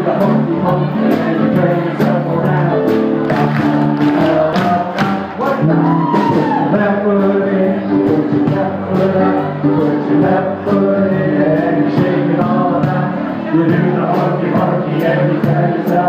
the Hokie Pokie and you turn yourself around. What now? Put your left foot in, put your left foot out, put your left foot in and you shake it all out. You do the Hokie Pokie and you turn yourself